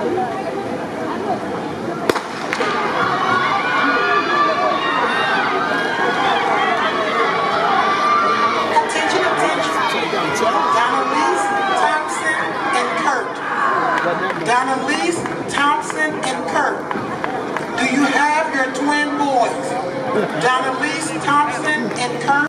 Donnelise, Thompson, and Kurt. Do you have your twin boys? Donnelise, Thompson, and Kurt.